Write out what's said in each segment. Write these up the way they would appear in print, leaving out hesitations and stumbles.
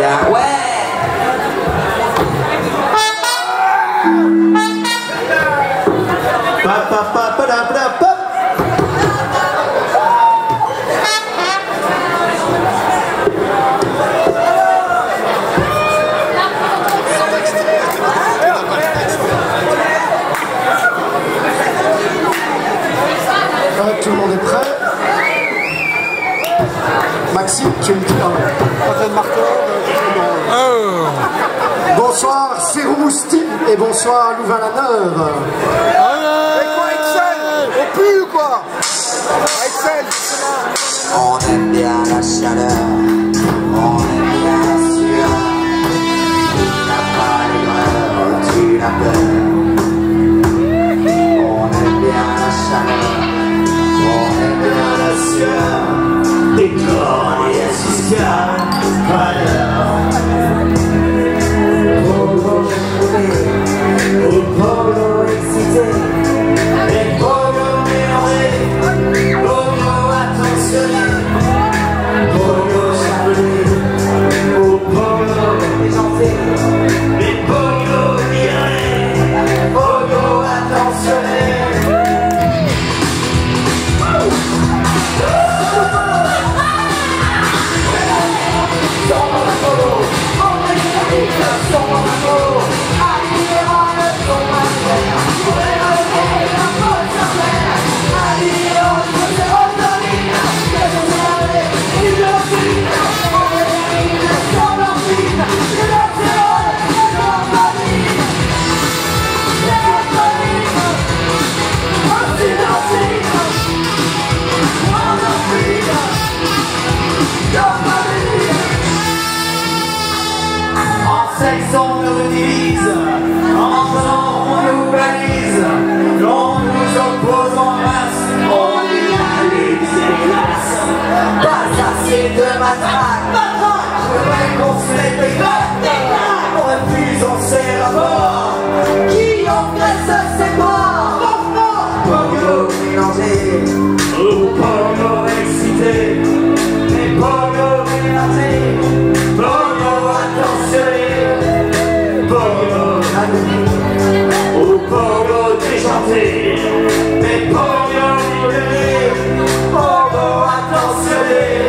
bien. Ouais. Tout le monde est prêt? Maxime, tu me dis bonsoir Céroumousti et bonsoir Louvain-la-Neuve. Et quoi Excel? On pue ou quoi? Excel, on aime bien la chaleur, on aime bien la sueur. Tu n'as pas l'erreur, tu l'as peur. On aime bien la chaleur, on aime bien la sueur. Des corps et assistants, valeur. Au polo excité, les polos mélangés, polos attentionnés, polos chapelés, au polo déjanté, les polos virés, polos attentionnés. On nous divise, en faisant on nous balise, on nous oppose en masse, on unanime ses classes. Pas assez de matraque, je voudrais qu'on se mette des claques, on refuse en ses rapports, qui engraisse ses morts. Pogo mélangé, ou pogo excité, mais pogo mélangé, pogo attentionné. Au polo déjanté, mais polo libéré, polo attentionné.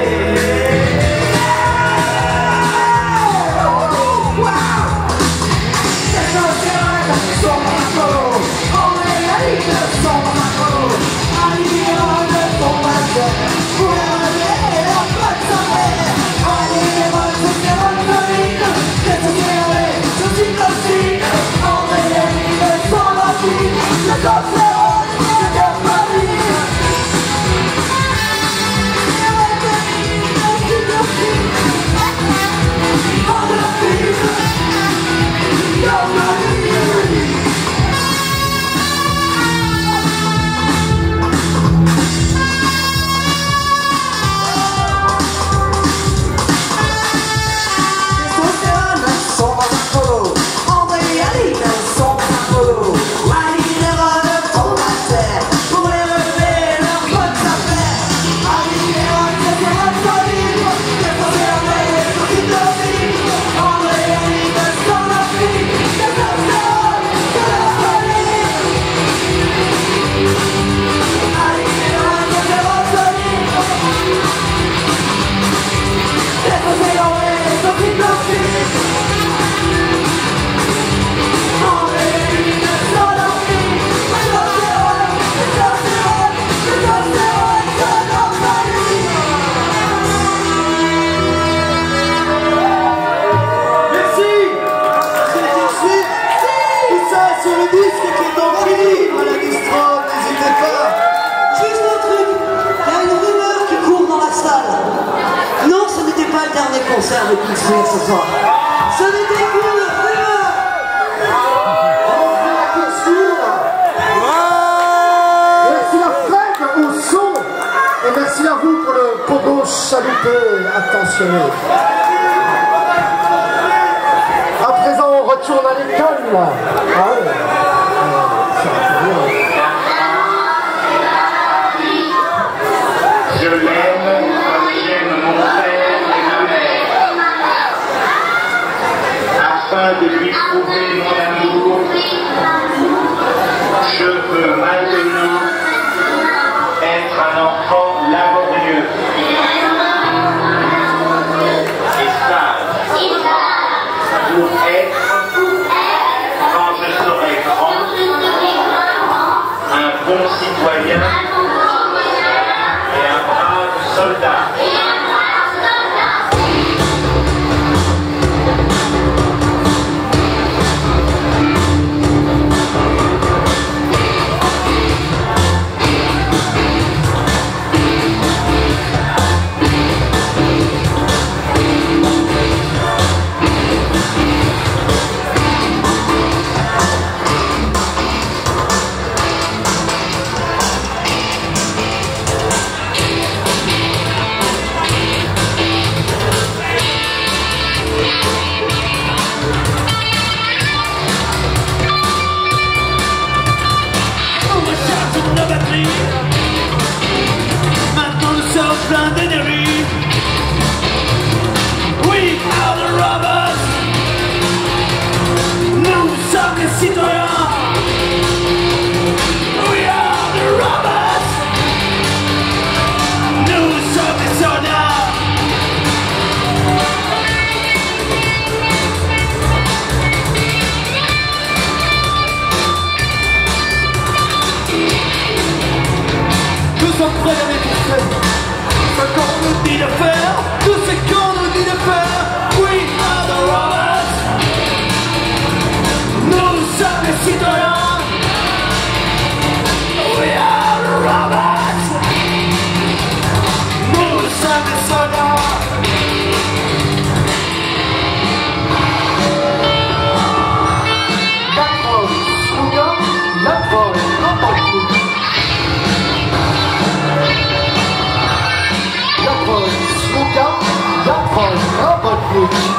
Concert de Kingsway ce soir. Ce n'était qu'une rumeur. Merci à Fred au son et merci à vous pour le pogo chaluté attentionné. À présent on retourne à l'école. Ah ouais. Je l'aime comme j'aime mon père et ma mère. afin de lui prouver mon amour, je veux maintenant être un enfant laborieux et sage pour être, quand je serai grand, un bon citoyen et un brave soldat. Maintenant nous sommes pleins d'énergie. We are the robots. Nous sommes les citoyens. We are the robots. Nous sommes les soldats. Nous sommes prêts à détester ce qu'on nous dit de faire, tout ce qu'on nous dit de faire. We are the robots. Nous sommes les citoyens. We are the robots. Nous sommes les soldats. Robot